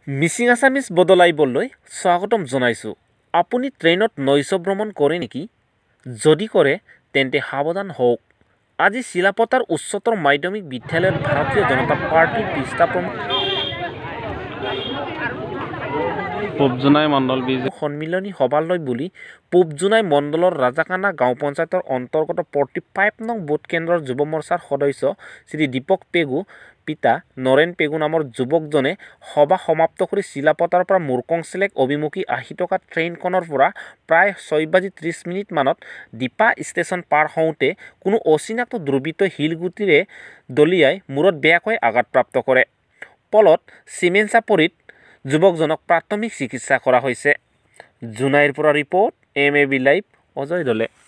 Mising Assamese বদলাইবলৈ স্বাগতম জনাইছোঁ। আপুনি ট্ৰেইনত নৈশ ভ্ৰমণ কৰে নেকি? যদি কৰে তেন্তে সাৱধান হওক। আজি চিলাপথাৰ উচ্চতৰ মাধ্যমিক বিদ্যালয়ত ভাৰতীয় জনতা পাৰ্টিৰ পৃষ্ঠা প্ৰমুখ পূবজোনাই মণ্ডল সন্মিলনী সভালৈ বুলি পূবজোনাই মণ্ডলৰ ৰাজাকানা গাঁও পঞ্চায়তৰ অন্তৰ্গত 45 নং ভোট কেন্দ্ৰৰ যুৱ মৰ্চাৰ সদস্য শ্ৰী দীপক পেগু পিতা নৰেন পেগু নামৰ যুৱকজনে সভা সমাপ্ত কৰি চিলাপথাৰৰ পৰা মুৰ্কংচেলেক অভিমুখী আহি থকা ট্ৰেইনখনৰ পৰা প্ৰায় 6:30 মানত ডিপা ষ্টেচন পাৰ হওঁতে কোনো অচিনাক্ত দুৰ্বৃত্তই শিলগুটিৰে দলিয়াই মূৰত বেয়াকৈ আঘাতপ্ৰাপ্ত কৰে। ফলত চিমেণ্ট-চাপৰিত যুৱকজনক প্ৰাথমিক চিকিৎসা কৰা হৈছে। জোনাইৰ পৰা ৰিপৰ্ট MAB লাইভ অজয় দলে।